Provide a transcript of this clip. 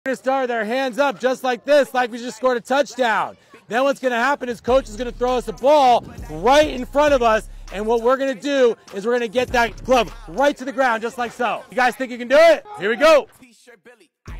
to start their hands up just like this, like we just scored a touchdown. Then what's going to happen is coach is going to throw us a ball right in front of us, and what we're going to do is we're going to get that glove right to the ground just like so. You guys think you can do it? Here we go.